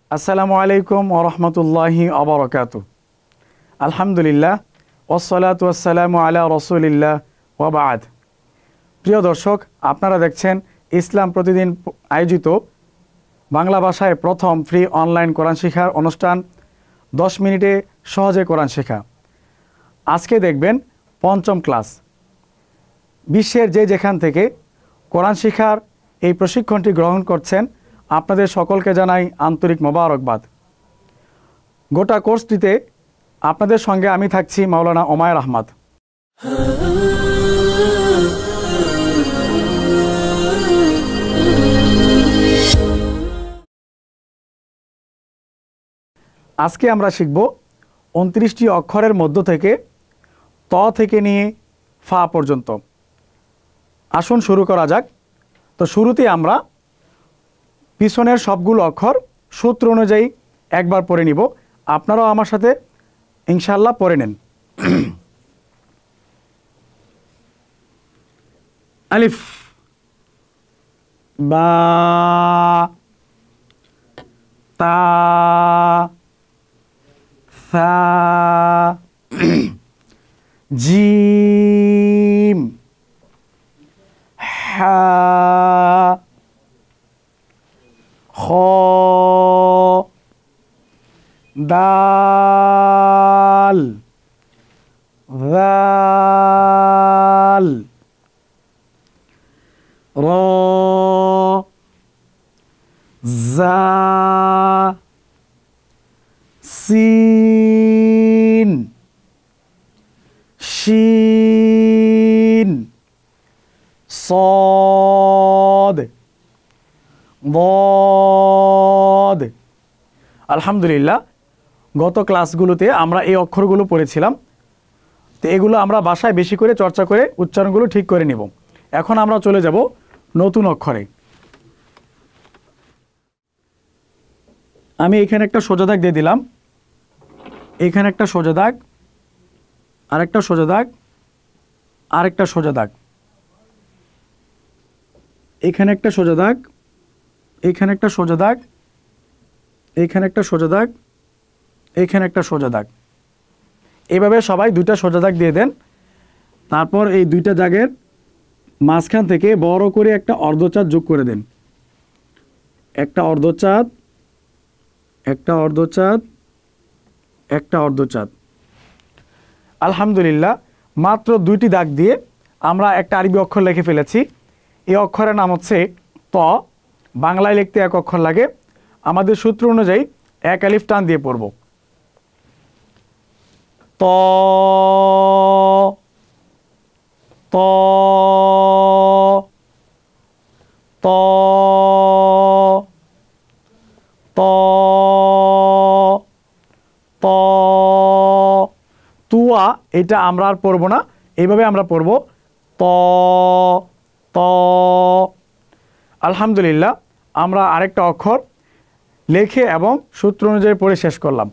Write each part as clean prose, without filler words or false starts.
আসসালামু আলাইকুম ওয়া রাহমাতুল্লাহি ওয়া বারাকাতুহু। আলহামদুলিল্লাহ ওয়াসসালাতু ওয়াসসালামু আলা রাসূলিল্লাহ ওয়া বা'দ। প্রিয় দর্শক, আপনারা দেখছেন ইসলাম প্রতিদিন আয়োজিত বাংলা ভাষায় প্রথম ফ্রি অনলাইন কোরআন শিক্ষার অনুষ্ঠান 10 মিনিটে সহজে কোরআন শেখা। আজকে দেখবেন পঞ্চম ক্লাস। বিশ্বের যেখান থেকে কোরআন শিক্ষার এই প্রশিক্ষণটি গ্রহণ করছেন আপনাদের সকলকে জানাই আন্তরিক মোবারকবাদ। গোটা কোর্সটিতে আপনাদের সঙ্গে আমি থাকছি মাওলানা ওমায়ের আহমদ। আজকে আমরা শিখব 29টি অক্ষরের মধ্য থেকে ত থেকে নিয়ে ফা পর্যন্ত। আসুন শুরু করা যাক। তো শুরুতে আমরা পিছনের সবগুলো অক্ষর সূত্র অনুযায়ী একবার পড়ে নিব। আপনারাও আমার সাথে ইনশাআল্লাহ পড়ে নেন। আলিফ, বা, তা, সা, জিম, হা, খ, দাল, যাল, র, জা, সিন, শিন, সদ, বদ। আলহামদুলিল্লাহ, গত ক্লাসগুলোতে আমরা এই অক্ষরগুলো পড়েছিলাম। তো এগুলো আমরা বাসায় বেশি করে চর্চা করে উচ্চারণগুলো ঠিক করে নিব। এখন আমরা চলে যাব নতুন অক্ষরে। আমি এখানে একটা সোজা দাগ দিয়ে দিলাম, এখানে একটা সোজা দাগ, আরেকটা সোজা দাগ, আরেকটা সোজা দাগ, এখানে একটা সোজা দাগ, এখানে একটা সোজা দাগ, এখানে একটা সোজা দাগ, এখানে একটা সোজা দাগ। এভাবে সবাই দুইটা সোজা দাগ দিয়ে দেন। তারপর এই দুইটা দাগের মাঝখান থেকে বড় করে একটা অর্ধচাঁদ যোগ করে দেন। একটা অর্ধচাঁদ, একটা অর্ধচাঁদ, একটা অর্ধচাঁদ। আলহামদুলিল্লাহ, মাত্র দুইটি দাগ দিয়ে আমরা একটা আরবি অক্ষর লিখে ফেলেছি। এই অক্ষরের নাম হচ্ছে ত। বাংলায় লিখতে এক অক্ষর লাগে। আমাদের সূত্র অনুযায়ী এক আলিফ টান দিয়ে পড়ব। ত, ত, ত, ত, ত, তুয়া। এটা আমরা আর পড়ব না, এইভাবে আমরা পড়ব ত, ত। আলহামদুলিল্লাহ, আমরা আরেকটা অক্ষর লিখে এবং সূত্র অনুযায়ী পড়ে শেষ করলাম।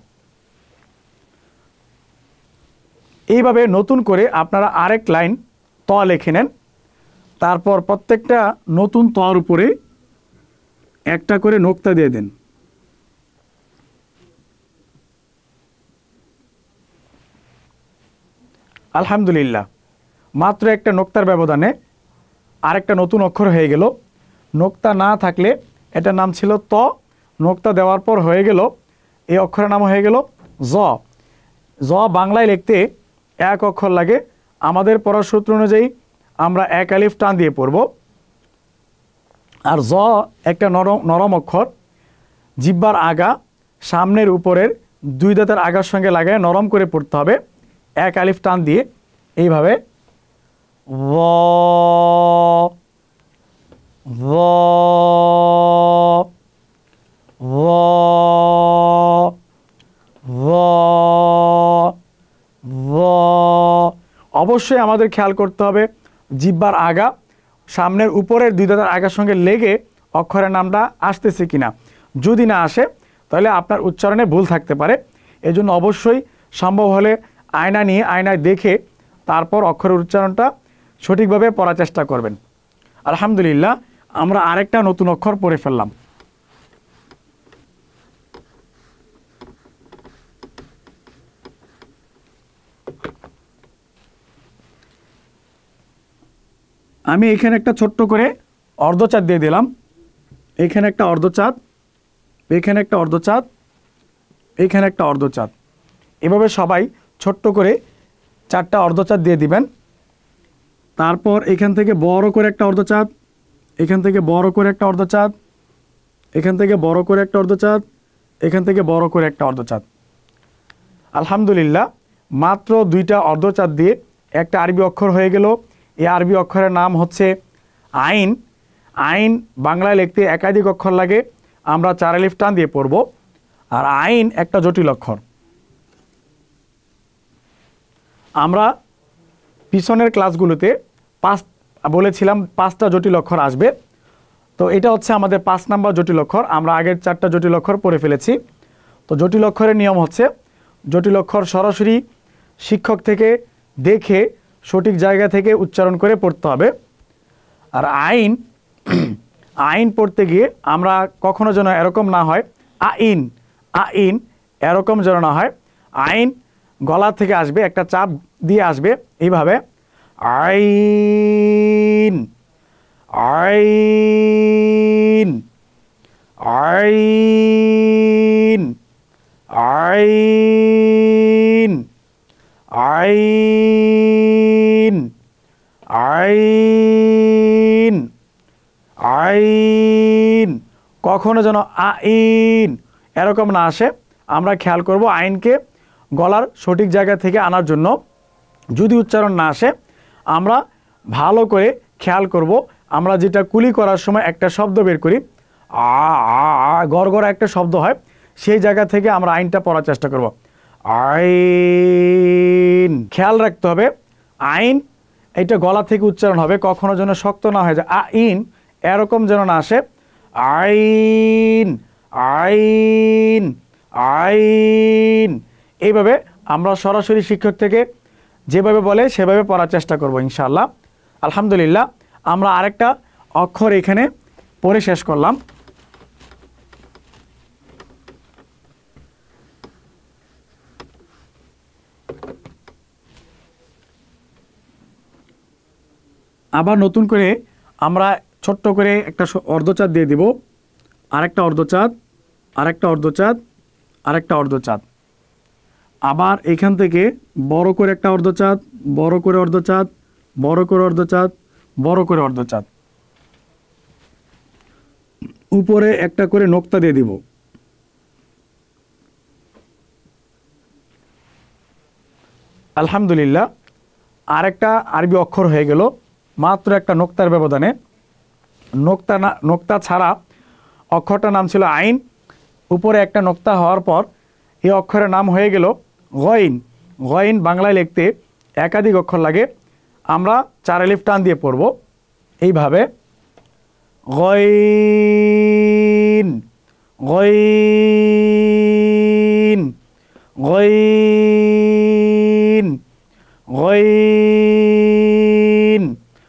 এইভাবে নতুন করে আপনারা আরেক লাইন ত লিখে নেন। তারপর প্রত্যেকটা নতুন তর উপরে একটা করে নোক্তা দিয়ে দেন। আলহামদুলিল্লাহ, মাত্র একটা নোক্তার ব্যবধানে আরেকটা নতুন অক্ষর হয়ে গেল। নোক্তা না থাকলে এটার নাম ছিল ত, নোক্তা দেওয়ার পর হয়ে গেল এই অক্ষরের নাম হয়ে গেল জ। জ বাংলায় লিখতে এক অক্ষর লাগে। আমাদের পড়ার সূত্র অনুযায়ী আমরা এক আলিফ টান দিয়ে পড়ব। আর জ একটা নরম অক্ষর। জিহ্বার আগা সামনের উপরের দুই দাঁতের আগার সঙ্গে লাগায় নরম করে পড়তে হবে এক আলিফ টান দিয়ে। এইভাবে ভ, ভ, ভ, ভ, ভ। অবশ্যই আমাদের খেয়াল করতে হবে জিহ্বার আগা সামনের উপরের দুই দাঁতের আগার সঙ্গে লেগে অক্ষরের নামটা আসতেছে কিনা। যদি না আসে তাহলে আপনার উচ্চারণে ভুল থাকতে পারে। এজন্য অবশ্যই সম্ভব হলে আয়না নিয়ে আয়নায় দেখে তারপর অক্ষরের উচ্চারণটা সঠিকভাবে পড়ার চেষ্টা করবেন। আলহামদুলিল্লাহ, আমরা আরেকটা নতুন অক্ষর পড়ে ফেললাম। আমি এখানে একটা ছোট্ট করে অর্ধচাঁদ দিয়ে দিলাম, এখানে একটা অর্ধচাঁদ, এখানে একটা অর্ধচাঁদ, এখানে একটা অর্ধচাঁদ। এভাবে সবাই ছোট্ট করে 4টা অর্ধচাঁদ দিয়ে দিবেন। তারপর এখান থেকে বড় করে একটা অর্ধচাঁদ, এখান থেকে বড় করে একটা অর্ধচাঁদ, এখান থেকে বড় করে একটা অর্ধচাঁদ, এখান থেকে বড় করে একটা অর্ধচাঁদ। আলহামদুলিল্লাহ, মাত্র 2টা অর্ধচাঁদ দিয়ে একটা আরবি অক্ষর হয়ে গেল। এই আরবি অক্ষরের নাম হচ্ছে আইন। আইন বাংলায় লিখতে একাধিক অক্ষর লাগে, আমরা 4 আলিফ টান দিয়ে পড়ব। আর আইন একটা জটিল অক্ষর। আমরা পিছনের ক্লাসগুলোতে বলেছিলাম 5টা জটিল অক্ষর আসবে, তো এটা হচ্ছে আমাদের 5 নাম্বার জটিল অক্ষর। আমরা আগের 4টা জটিল অক্ষর পড়ে ফেলেছি। তো জটিল অক্ষরের নিয়ম হচ্ছে, জটিল অক্ষর সরাসরি শিক্ষক থেকে দেখে সঠিক জায়গা থেকে উচ্চারণ করে পড়তে হবে। আর আইন, আইন পড়তে গিয়ে আমরা কখনো যেন এরকম না হয় আইন আইন, এরকম যেন না হয়। আইন গলা থেকে আসবে, একটা চাপ দিয়ে আসবে এইভাবে, আইন আইন আইন আইন আইন আইন আইন, কখনো যেন আইন এরকম না আসে। আমরা খেয়াল করব আইনকে গলার সঠিক জায়গা থেকে আনার জন্য। যদি উচ্চারণ না আসে, আমরা ভালো করে খেয়াল করব। আমরা যেটা কুলি করার সময় একটা শব্দ বের করি, আ আ আ গড়গড়া একটা শব্দ হয়, সেই জায়গা থেকে আমরা আইনটা পড়ার চেষ্টা করব। আইন, খেয়াল রাখতে হবে আইন এটা গলা থেকে উচ্চারণ হবে, কখনো যেন শক্ত না হয়ে যায়। আইন এরকম যেন না আসে। আইন আইন আইন, এইভাবে আমরা সরাসরি শিক্ষক থেকে যেভাবে বলে সেভাবে পড়ার চেষ্টা করব ইনশাআল্লাহ। আলহামদুলিল্লাহ, আমরা আরেকটা অক্ষর এখানে পড়ে শেষ করলাম। আবার নতুন করে আমরা ছোট্ট করে একটা অর্ধচাঁদ দিয়ে দিব, আরেকটা অর্ধচাঁদ, আরেকটা অর্ধচাঁদ, আরেকটা অর্ধচাঁদ। আবার এখান থেকে বড় করে একটা অর্ধচাঁদ, বড় করে অর্ধচাঁদ, বড় করে অর্ধচাঁদ, বড় করে অর্ধচাঁদ। উপরে একটা করে নোক্তা দিয়ে দিব। আলহামদুলিল্লাহ, আরেকটা আরবি অক্ষর হয়ে গেল মাত্র একটা নোক্তার ব্যবধানে। নোক্তা ছাড়া অক্ষরটার নাম ছিল আইন, উপরে একটা নোক্তা হওয়ার পর এই অক্ষরের নাম হয়ে গেল গইন। গইন বাংলায় লিখতে একাধিক অক্ষর লাগে, আমরা 4 আলিফ টান দিয়ে পড়ব এইভাবে, গইন গইন গইন গইন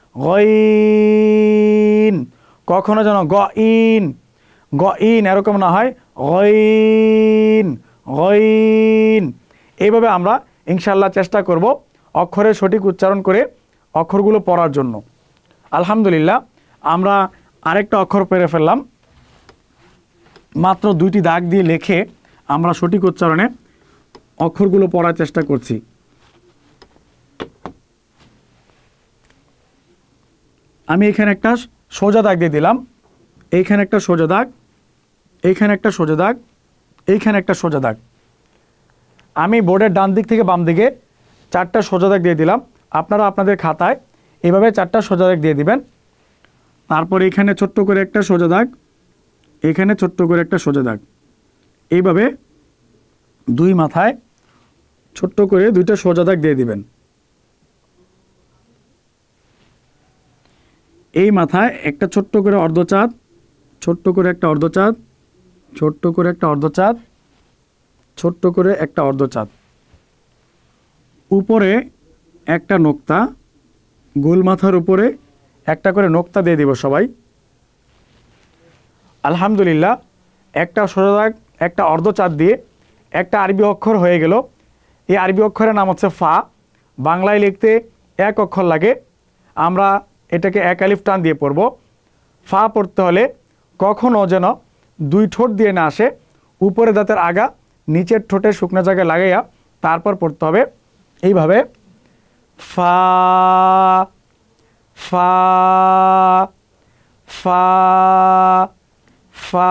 গইন, কখনো যেন গইন গইন এরকম না হয়, গইন গইন। এইভাবে আমরা ইনশাআল্লাহ চেষ্টা করব অক্ষরের সঠিক উচ্চারণ করে অক্ষরগুলো পড়ার জন্য। আলহামদুলিল্লাহ, আমরা আরেকটা অক্ষর পেরে ফেললাম। মাত্র 2টি দাগ দিয়ে লিখে আমরা সঠিক উচ্চারণে অক্ষরগুলো পড়ার চেষ্টা করছি। আমি এখানে একটা সোজা দাগ দিয়ে দিলাম, এইখানে একটা সোজা দাগ, এইখানে একটা সোজা দাগ, এইখানে একটা সোজা দাগ। আমি বোর্ডের ডান দিক থেকে বাম দিকে 4টা সোজা দাগ দিয়ে দিলাম। আপনারা আপনাদের খাতায় এভাবে 4টা সোজা দাগ দিয়ে দিবেন। তারপর এখানে ছোট্ট করে একটা সোজা দাগ, এখানে ছোট্ট করে একটা সোজা দাগ, এইভাবে 2 মাথায় ছোট্ট করে 2টা সোজা দাগ দিয়ে দিবেন। এই মাথায় একটা ছোট্ট করে অর্ধচাঁদ, ছোট্ট করে একটা অর্ধচাঁদ, ছোট্ট করে একটা অর্ধচাঁদ, ছোট্ট করে একটা অর্ধচাঁদ। উপরে একটা নোক্তা, গোল মাথার উপরে একটা করে নোক্তা দিয়ে দিব সবাই। আলহামদুলিল্লাহ, একটা সোজা দাগ, একটা অর্ধচাঁদ দিয়ে একটা আরবি অক্ষর হয়ে গেল। এই আরবি অক্ষরের নাম হচ্ছে ফা। বাংলায় লিখতে 1 অক্ষর লাগে, আমরা এটাকে এক আলিফ টান দিয়ে পড়ব। ফা পড়তে হলে কখনো যেন দুই ঠোঁট দিয়ে না আসে, উপরে দাঁতের আগা নিচের ঠোঁটে শুকনো জায়গায় লাগাইয়া তারপর পড়তে হবে এইভাবে, ফা ফা ফা ফা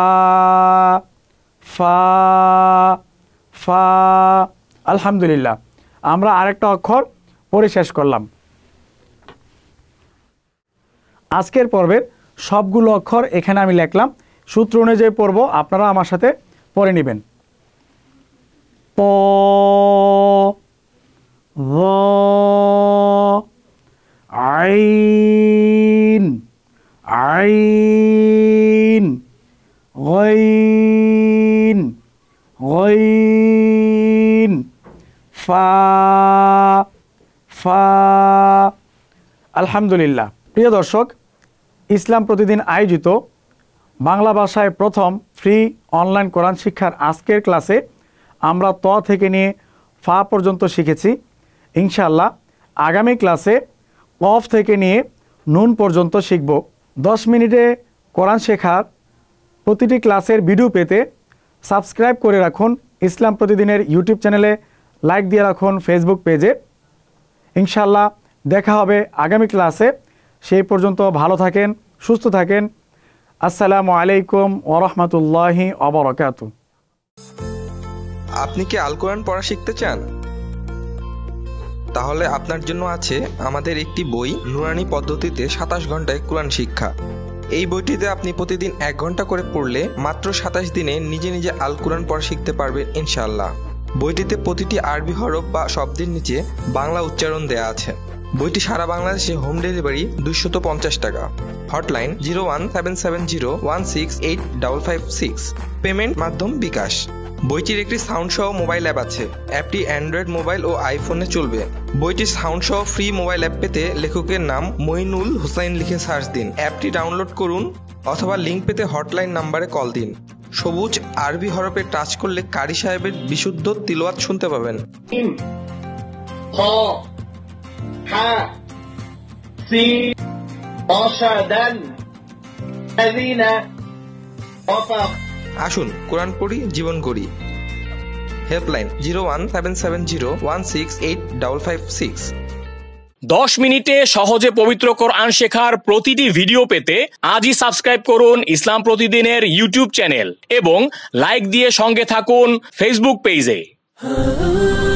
ফা ফা। আলহামদুলিল্লাহ, আমরা আরেকটা অক্ষর পড়ে শেষ করলাম। আজকের পর্বের সবগুলো অক্ষর এখানে আমি লিখলাম, সূত্র অনুযায়ী পড়ব, আপনারা আমার সাথে পড়ে নেবেন। প র আইন আইন গাইন গাইন ফা ফা। আলহামদুলিল্লাহ। প্রিয় দর্শক, ইসলাম প্রতিদিন আয়োজিত বাংলা ভাষায় প্রথম ফ্রি অনলাইন কোরআন শিক্ষার আজকের ক্লাসে আমরা ত থেকে নিয়ে ফা পর্যন্ত শিখেছি। ইনশাআল্লাহ আগামী ক্লাসে কফ থেকে নিয়ে নুন পর্যন্ত শিখব। 10 মিনিটে কোরআন শেখার প্রতিটি ক্লাসের ভিডিও পেতে সাবস্ক্রাইব করে রাখুন ইসলাম প্রতিদিনের ইউটিউব চ্যানেলে, লাইক দিয়ে রাখুন ফেসবুক পেজে। ইনশাআল্লাহ দেখা হবে আগামী ক্লাসে। সেই পর্যন্ত ভালো থাকেন, সুস্থ থাকেন। আসসালামু আলাইকুম ওয়া রাহমাতুল্লাহি ওয়া বারাকাতুহু। আপনি কি আল কোরআন পড়া শিখতে চান? তাহলে আপনার জন্য আছে আমাদের একটি বই, নুরানি পদ্ধতিতে 27 ঘন্টায় কোরআন শিক্ষা। এই বইটিতে আপনি প্রতিদিন 1 ঘন্টা করে পড়লে মাত্র 27 দিনে নিজে নিজে আল কোরআন পড়া শিখতে পারবেন ইনশাআল্লাহ। বইটিতে প্রতিটি আরবি হরফ বা শব্দের নিচে বাংলা উচ্চারণ দেয়া আছে। বইটি সারা বাংলাদেশে হোম ডেলিভারি 250 টাকা। হটলাইন 01770168556। পেমেন্ট মাধ্যম বিকাশ। বইটির একটি সাউন্ড সহ মোবাইল অ্যাপ আছে। অ্যাপটি অ্যান্ড্রয়েড মোবাইল ও আইফোনে চলবে। বইটির সাউন্ড সহ ফ্রি মোবাইল অ্যাপ পেতে লেখকের নাম মঈনুল হোসাইন লিখে সার্চ দিন। অ্যাপটি ডাউনলোড করুন অথবা লিঙ্ক পেতে হটলাইন নাম্বারে কল দিন। সবুজ আরবি হরফে টাচ করলে কারি সাহেবের বিশুদ্ধ তিলাওয়াত শুনতে পাবেন। আসুন কোরআন পড়ি, জীবন গড়ি। হেল্পলাইন 01770168556। 10 মিনিটে সহজে পবিত্র কোরআন শেখার প্রতিটি ভিডিও পেতে আজই সাবস্ক্রাইব করুন ইসলাম প্রতিদিনের ইউটিউব চ্যানেল এবং লাইক দিয়ে সঙ্গে থাকুন ফেসবুক পেজে।